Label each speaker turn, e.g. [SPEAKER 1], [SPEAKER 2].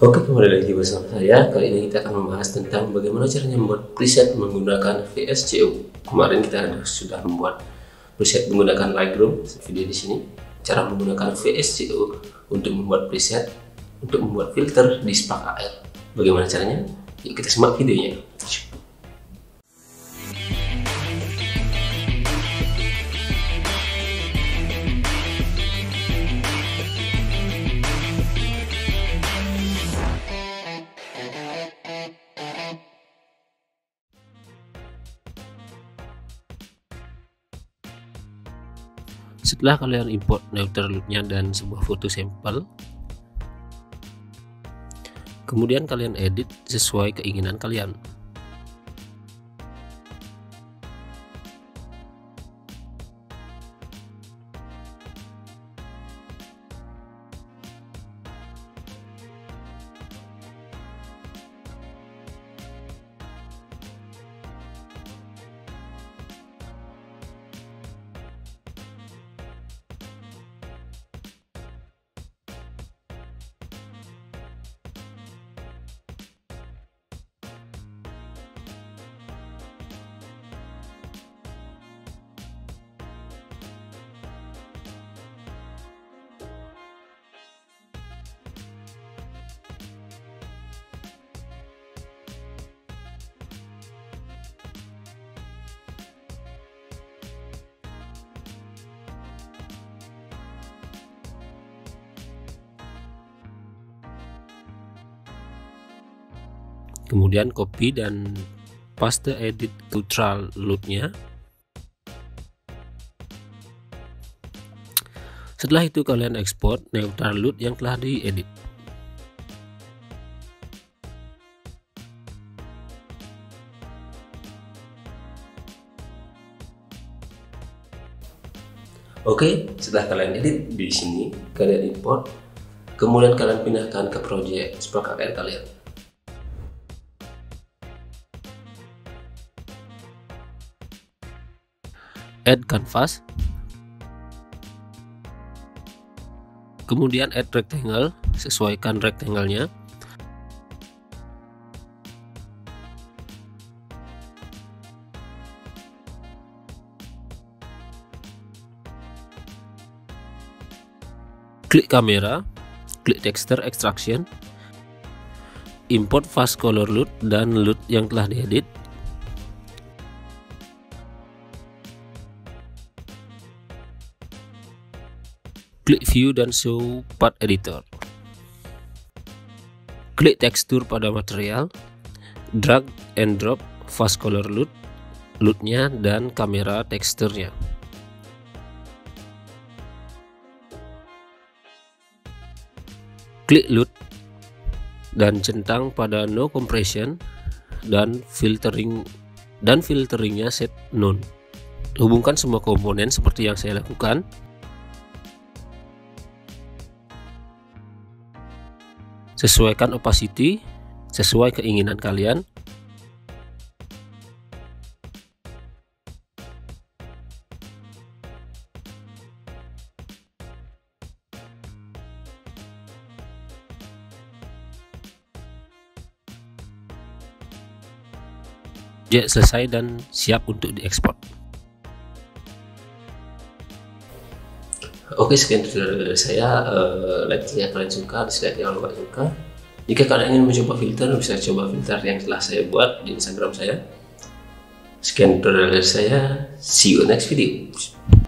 [SPEAKER 1] Oke, kembali lagi bersama saya. Kali ini kita akan membahas tentang bagaimana caranya membuat preset menggunakan VSCO. Kemarin kita sudah membuat preset menggunakan Lightroom, video di sini. Cara menggunakan VSCO untuk membuat preset, untuk membuat filter di Spark AR. Bagaimana caranya? Yuk kita simak videonya. Setelah kalian import Neuter Loot-nya dan sebuah foto sampel, kemudian kalian edit sesuai keinginan kalian. Kemudian copy dan paste edit Neuter Loot-nya. Setelah itu kalian ekspor Neuter Loot yang telah diedit. Oke, setelah kalian edit di sini, kalian import, kemudian kalian pindahkan ke project Spark AR kalian. Add canvas, kemudian add rectangle, sesuaikan rectangle-nya. Klik kamera, klik texture extraction, import fast color loot dan loot yang telah diedit. Klik view dan show path editor. Klik tekstur pada material, drag and drop fast color loot-nya dan kamera teksturnya. Klik loot dan centang pada no compression dan filteringnya set none. Hubungkan semua komponen seperti yang saya lakukan. Sesuaikan opacity sesuai keinginan kalian. Ya, selesai dan siap untuk diekspor. Oke, sekian tutorial dari saya. Like jika kalian suka, dislike jangan lupa suka. Jika kalian ingin mencoba filter, bisa coba filter yang telah saya buat di Instagram saya. Sekian tutorial dari saya. See you next video.